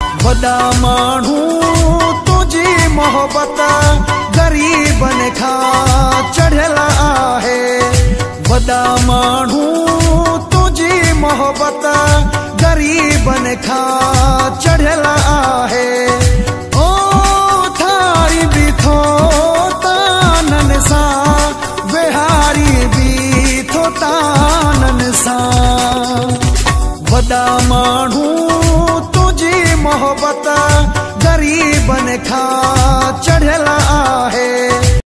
वॾा माण्हू तुझी मोहब्बत ग़रीबन खां चढ़ियल आहे। वॾा माण्हू तुझी मोहब्बत ग़रीबन खां चढ़ियल आहे। ओ थारी बीठो तानन सां, विहारी बीठो तानन सां। वॾा माण्हू तुझी मोहब्बत ग़रीबन खां चढ़ियल आहे।